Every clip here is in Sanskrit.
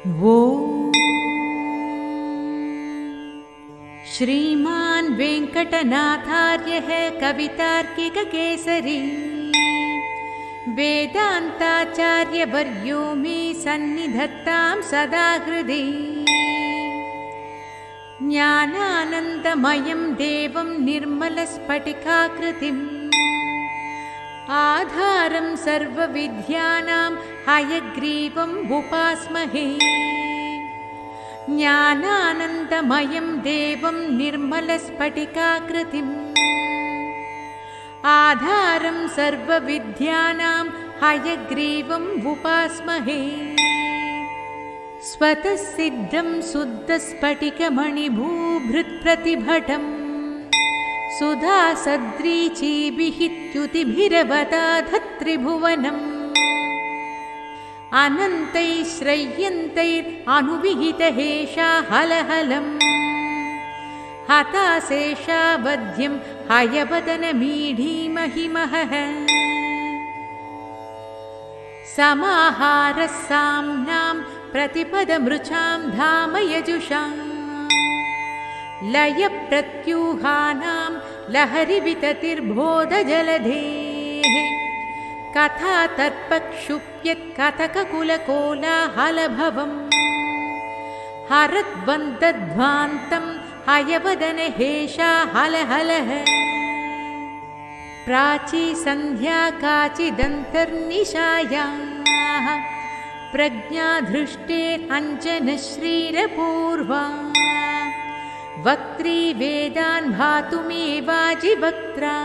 वो श्रीमान वेंकटनाथार्यः कवितार्किककेसरी वेदान्ताचार्यवर्यो मे सन्निधत्तां सदा हृदि ज्ञानानन्दमयं देवं निर्मलस्फटिकाकृतिम् आधारं सर्वविद्यानां हयग्रीवम् उपास्महे ज्ञानानन्दमयं देवं निर्मलस्फटिकाकृतिम् आधारं सर्वविद्यानां हयग्रीवम् उपास्महे स्वतः सिद्धं शुद्धस्फटिकमणिभूभृत्प्रतिभटम् सुधासद्रीचीभिहित्युतिभिरवदाधत्रिभुवनम् अनन्तैश्रय्यन्तैरनुविहितहेषा हलहलम् हताशेषावध्यं हयवदनमीढीमहिमहः समाहारः साम्नां प्रतिपदमृचां धामयजुषाम् लयप्रत्यूहानां लहरिविततिर्बोधजलधेः कथातर्पक्षुप्यत्कथककुलकोलाहलभवम् हरद्वन्दध्वान्तं हयवदनहेषा हलहलः प्राची सन्ध्या काचिदन्तर्निशायाः प्रज्ञाधृष्टेरञ्जनश्रीरपूर्वा वक्त्री वेदान् भातुमेवाजिवक्त्रा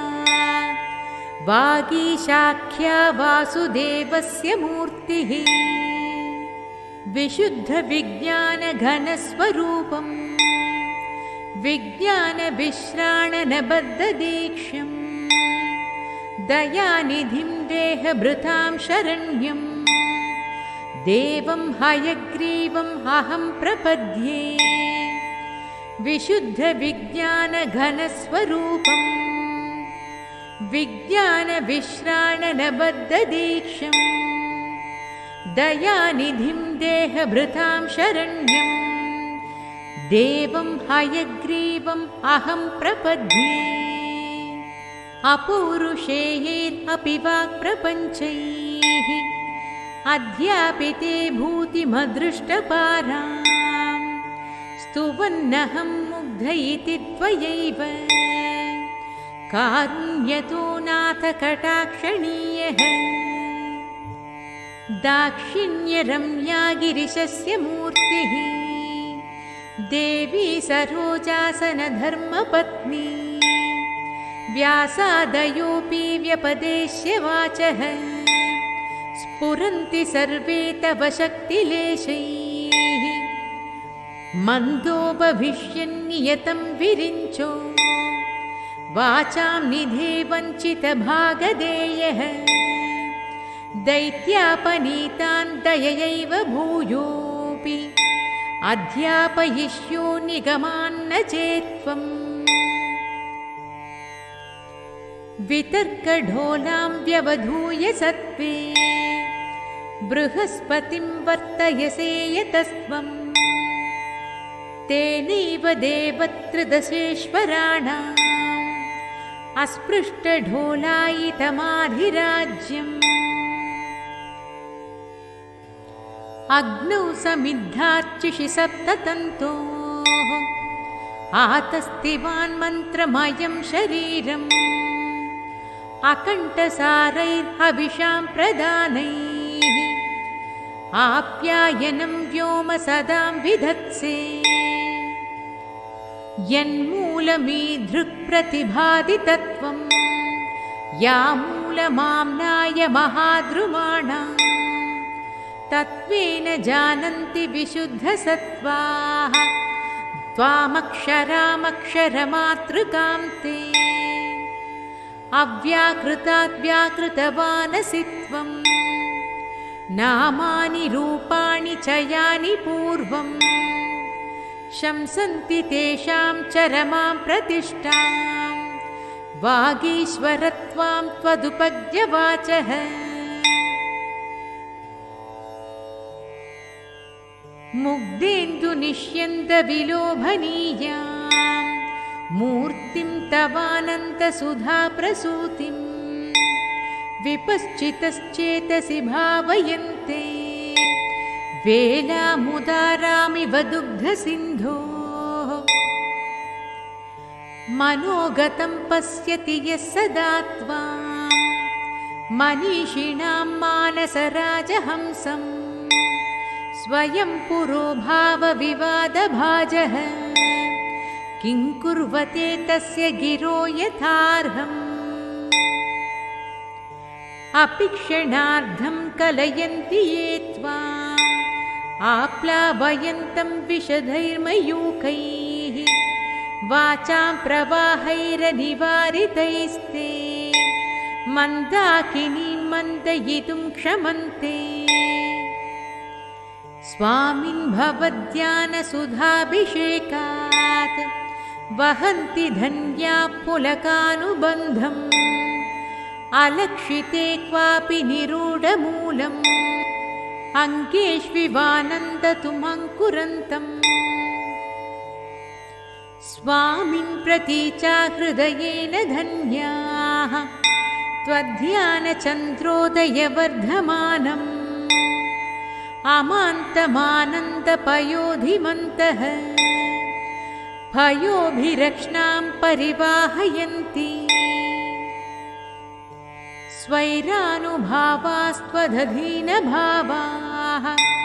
वागीशाख्या वासुदेवस्य मूर्तिः विशुद्धविज्ञानघनस्वरूपम् विज्ञानविश्राणनबद्धदीक्ष्यम् दयानिधिं देहभृतां शरण्यम् देवं हयग्रीवम् अहं प्रपद्ये विशुद्धविज्ञानघनस्वरूपम् विज्ञानविश्राणनबद्धदीक्षम् दयानिधिं देहभृतां शरण्यम् देवं हयग्रीवम् अहं प्रपद्ये अपौरुषेयैरपि वाक्प्रपञ्चैः अध्यापिते भूतिमदृष्टपाराम् स्तुवन्नहं मुग्ध इति त्वयैव कारुण्यतो नाथ कटाक्षणीयः दाक्षिण्यरम्या गिरिशस्य मूर्तिः देवी सरोजासनधर्मपत्नी व्यासादयोऽपि व्यपदेश्य वाचः स्फुरन्ति सर्वे तव शक्तिलेशैः मन्दो भविष्यन्नियतं विरिञ्चो वाचां निधे वञ्चितभागधेयः दैत्यापनीतान् दययैव भूयोऽपि अध्यापयिष्यो निगमान्न चेत्त्वम् वितर्कढोलां व्यवधूय सत्त्वे बृहस्पतिं वर्तयसे यतस्त्वम् तेनैव देवत्रदशेश्वराणाम् अस्पृष्टढोलायितमाधिराज्यम् अग्नौ समिद्धार्चिषि सप्ततन्तोः आतस्तिवान् मन्त्रमयं शरीरम् अकण्ठसारैर्हविषां प्रदानैः आप्यायनं व्योम सदां विधत्से यन्मूलमीधृक्प्रतिभादितत्वं यामूलमाम्नाय महाद्रुमाणां तत्त्वेन जानन्ति विशुद्धसत्त्वाः त्वामक्षरामक्षरमातृकां ते अव्याकृताद्व्याकृतवानसि त्वं नामानि रूपाणि च यानि पूर्वम् शंसन्ति तेषां चरमां प्रतिष्ठां वागीश्वरत्वां त्वदुपद्यवाचः मुग्धेन्दुनिष्यन्दविलोभनीयां मूर्तिं तवानन्तसुधाप्रसूतिं विपश्चितश्चेतसि भावयन्ते वेलामुदारामिव दुग्धसिन्धोः मनोगतं पश्यति यः सदा त्वां मनीषिणां मानसराजहंसं स्वयं पुरोभावविवादभाजः किं कुर्वते तस्य गिरो यथार्हम् अपि क्षणार्धं कलयन्ति ये त्वाम् आप्लावयन्तं विशधैर्मयूखैः वाचां प्रवाहैरनिवारितैस्ते मन्दाकिनीं मन्दयितुं क्षमन्ते स्वामिन् भवद्ध्यानसुधाभिषेकात् वहन्ति धन्या पुलकानुबन्धम् अलक्षिते क्वापि निरूढमूलम् अङ्गेष्विवानन्दतुमङ्कुरन्तम् स्वामिन् प्रति च हृदयेन धन्याः त्वध्यानचन्द्रोदयवर्धमानम् अमान्तमानन्दपयोधिमन्तः भयोभिरक्ष्णां परिवाहयन्ति स्वैरानुभावास्त्वदधीनभावाः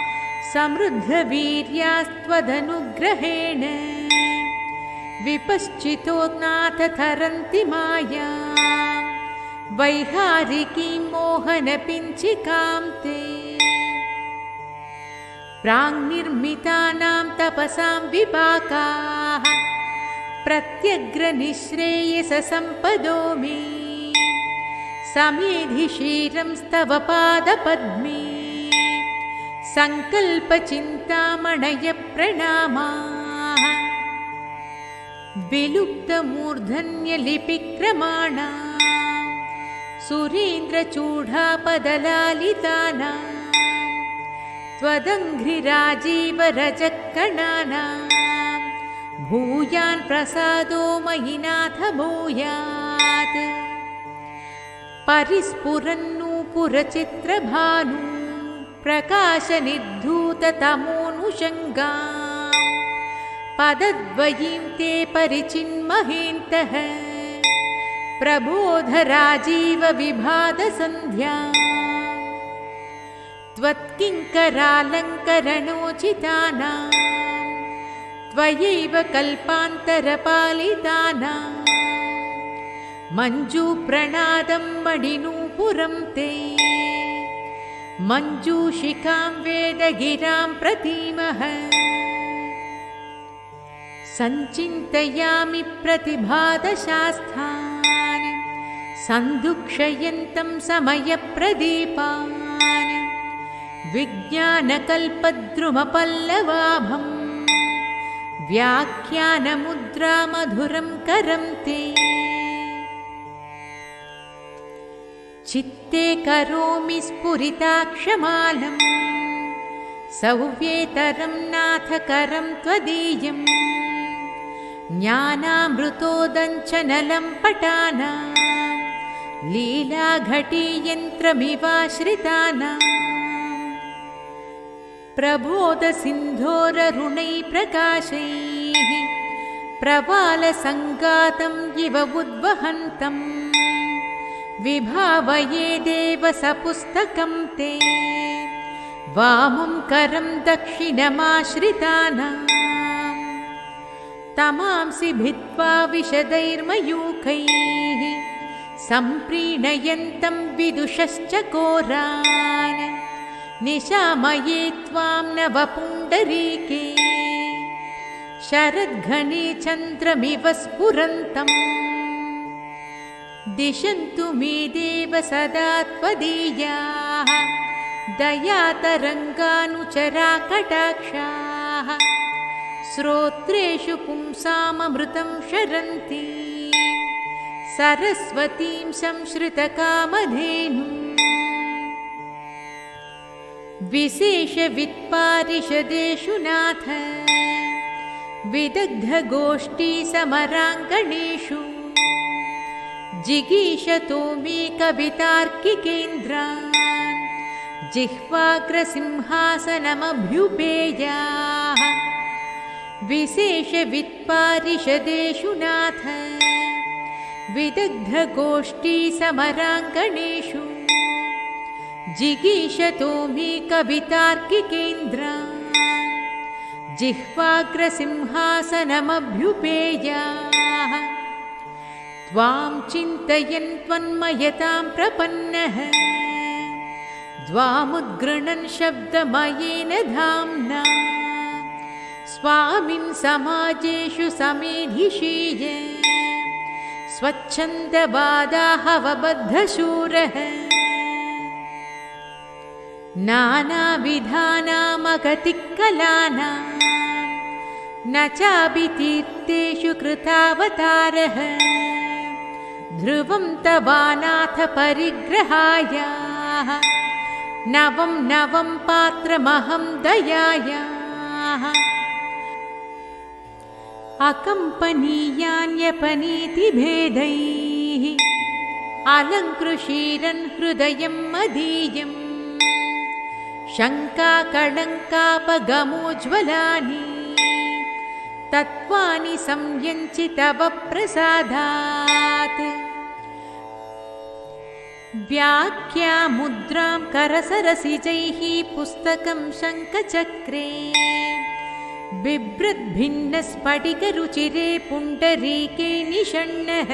समृद्धवीर्यास्त्वदनुग्रहेण विपश्चितोऽनाथ तरन्ति माया वैहारिकीं मोहनपिञ्चिकां ते प्राङ्निर्मितानां तपसां विपाकाः प्रत्यग्रनिःश्रेयससम्पदो मे समेधिशीरंस्तव पादपद्मे सङ्कल्पचिन्तामणय प्रणामाः विलुप्तमूर्धन्यलिपिक्रमाणां सुरेन्द्रचूडापदलालितानां त्वदङ्घ्रिराजीवरजकणानां भूयान् प्रसादो मयि नाथ भूयात् परिस्फुरन्नूपुरचित्रभानु प्रकाशनिर्धूततमोऽनुषङ्गां पदद्वयीं ते परिचिन्महेन्तः प्रबोधराजीवविभादसन्ध्या त्वत्किङ्करालङ्करणोचितानां त्वयैव कल्पान्तरपालितानां मञ्जूप्रणादं मणिनूपुरं ते मञ्जूषिकां वेदगिरां प्रतीमः सञ्चिन्तयामि प्रतिभादशास्त्रान् सन्दुक्षयन्तं समयप्रदीपान् विज्ञानकल्पद्रुमपल्लवाभं व्याख्यानमुद्रामधुरं करं ते चित्ते करोमि स्फुरिताक्षमालं सौव्येतरं नाथ करं त्वदीयं ज्ञानामृतोदञ्चनलं पटानां लीलाघटीयन्त्रमिवाश्रितानां प्रबोधसिन्धोररुणैः प्रकाशैः प्रवालसङ्गातं इव उद्वहन्तं विभावये देव सपुस्तकं ते वामं करं दक्षिणमाश्रितानां तमांसि भित्त्वा विशदैर्मयूखैः सम्प्रीणयन्तं विदुषश्च कोरान् निशामये त्वां नवपुण्डरीके शरद्घने चन्द्रमिव स्फुरन्तम् दिशन्तु मे देव सदा त्वदीयाः दयातरङ्गानुचरा कटाक्षाः श्रोत्रेषु पुंसाममृतं शरन्ति सरस्वतीं संश्रितकामधेनुं विशेषवित्पारिषदेषु नाथ विदग्धगोष्ठी समराङ्गणेषु जिगीषतो मे कवितार्किकेन्द्रान् जिह्वाग्रसिंहासनमभ्युपेयाः विशेषवित्पारिषदेषु नाथ विदग्धगोष्ठी समराङ्गणेषु जिगीषतो मे कवितार्किकेन्द्रान् जिह्वाग्रसिंहासनमभ्युपेयाः त्वां चिन्तयन् त्वन्मयतां प्रपन्नः त्वामुद्गृह्णन् शब्दमयेन धाम्ना स्वामिन् समाजेषु समेधिषीय स्वच्छन्दवादाहवबद्धशूरः नानाविधानामगतिकलानां न चाभितीर्थेषु कृतावतारः ध्रुवं तवानाथ परिग्रहाय नवं नवं पात्रमहं दयायाः अकम्पनीयान्यपनीतिभेदैः अलङ्कृशीरन् हृदयं मदीयम् शङ्काकलङ्कापगमोज्ज्वलानि तत्त्वानि संयञ्चि तव प्रसादात् व्याख्यामुद्रां करसरसिजैः पुस्तकं शङ्खचक्रे बिभ्रद्भिन्नस्फटिकरुचिरे पुण्डरीके निषण्णः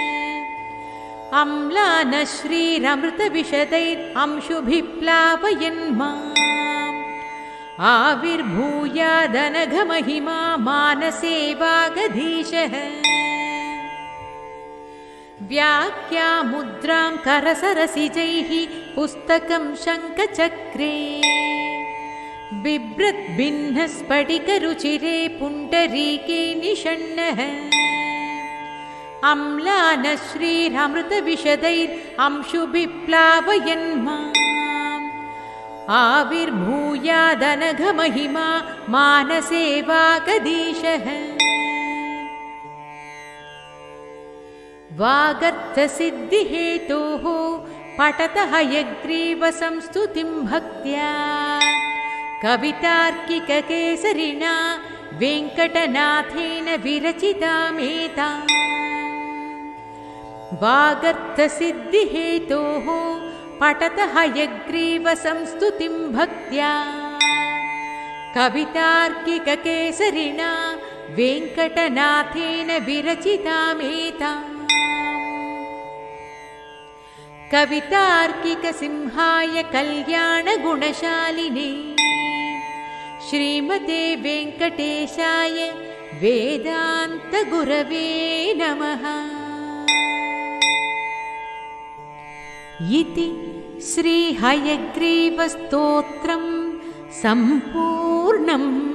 अम्लानश्रीरमृतविशदैरंशुभिः प्लावयन् माम् आविर्भूयादनघमहिमा मानसे वागधीशः व्याख्यामुद्रां करसरसिजैः पुस्तकं शङ्खचक्रे बिभ्रद्भिन्नस्फटिकरुचिरे पुण्डरीके निषण्णः अम्लानश्रीरमृतविशदैरंशुभिः प्लावयन् माम् आविर्भूयादनघमहिमा मानसे वागधीशः वागर्थसिद्धिहेतोः पठतः हयग्रीवसंस्तुतिं भक्त्या कवितार्किककेसरिणा वेङ्कटनाथेन विरचितामेताम् वागर्थसिद्धिहेतोः पठतः हयग्रीवसंस्तुतिं भक्त्या कवितार्किककेसरिणा वेङ्कटनाथेन विरचितामेताम् कवितार्किकसिंहाय कल्याणगुणशालिने श्रीमते वेङ्कटेशाय वेदान्तगुरवे नमः। इति श्रीहयग्रीवस्तोत्रं सम्पूर्णम्।